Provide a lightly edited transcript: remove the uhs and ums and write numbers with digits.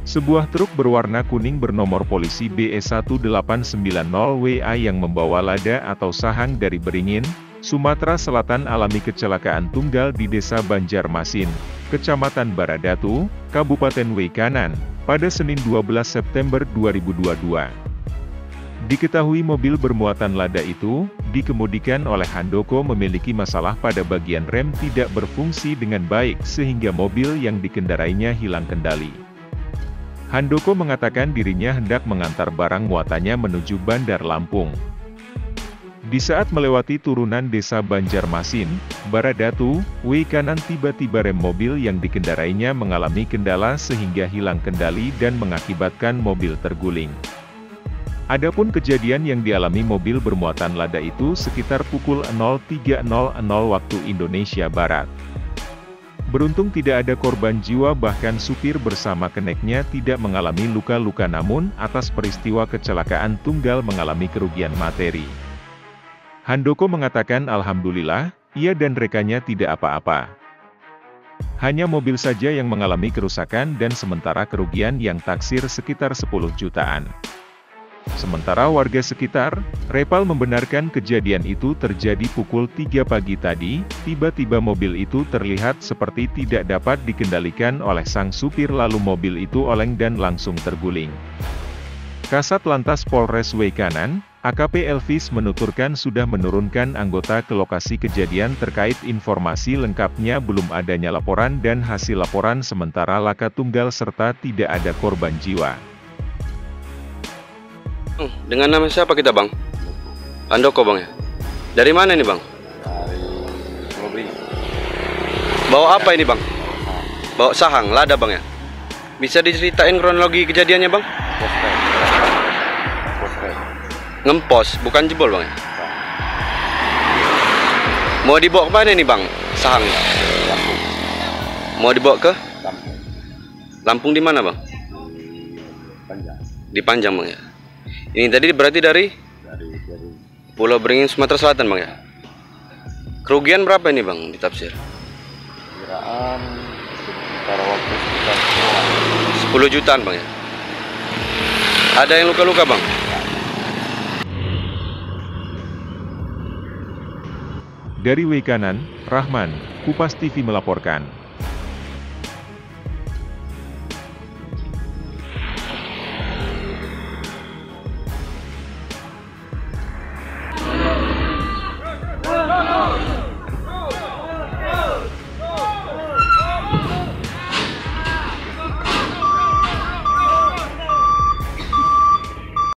Sebuah truk berwarna kuning bernomor polisi BE1890WA yang membawa lada atau sahang dari Beringin, Sumatera Selatan alami kecelakaan tunggal di Desa Banjarmasin, Kecamatan Baradatu, Kabupaten Weikanan, pada Senin 12 September 2022. Diketahui mobil bermuatan lada itu, dikemudikan oleh Handoko memiliki masalah pada bagian rem tidak berfungsi dengan baik sehingga mobil yang dikendarainya hilang kendali. Handoko mengatakan dirinya hendak mengantar barang muatannya menuju Bandar Lampung. Di saat melewati turunan Desa Banjarmasin, Baradatu, Weikanan tiba-tiba rem mobil yang dikendarainya mengalami kendala sehingga hilang kendali dan mengakibatkan mobil terguling. Adapun kejadian yang dialami mobil bermuatan lada itu sekitar pukul 03.00 waktu Indonesia Barat. Beruntung tidak ada korban jiwa bahkan supir bersama keneknya tidak mengalami luka-luka namun atas peristiwa kecelakaan tunggal mengalami kerugian materi. Handoko mengatakan alhamdulillah, ia dan rekannya tidak apa-apa. Hanya mobil saja yang mengalami kerusakan dan sementara kerugian yang taksir sekitar 10 jutaan. Sementara warga sekitar, Repal membenarkan kejadian itu terjadi pukul 3 pagi tadi, tiba-tiba mobil itu terlihat seperti tidak dapat dikendalikan oleh sang supir lalu mobil itu oleng dan langsung terguling. Kasat Lantas Polres Weikanan, AKP Elvis menuturkan sudah menurunkan anggota ke lokasi kejadian terkait informasi lengkapnya belum adanya laporan dan hasil laporan sementara laka tunggal serta tidak ada korban jiwa. Dengan nama siapa kita, Bang? Handoko, Bang ya? Dari mana ini, Bang? Dari Lobri. Bawa apa ini, Bang? Bawa sahang, lada, Bang ya? Bisa diceritain kronologi kejadiannya, Bang? Ngempos, bukan jebol, Bang ya? Mau dibawa ke mana ini, Bang? Sahang. Mau dibawa ke? Lampung. Lampung di mana, Bang? Panjang. Di Panjang, Bang ya? Ini tadi berarti dari Pulau Beringin, Sumatera Selatan, Bang ya? Kerugian berapa ini, Bang, ditafsir? Kiraan sekitar waktu sekitar 10 jutaan, Bang ya? Ada yang luka-luka, Bang? Dari Weikanan, Rahman, Kupas TV melaporkan.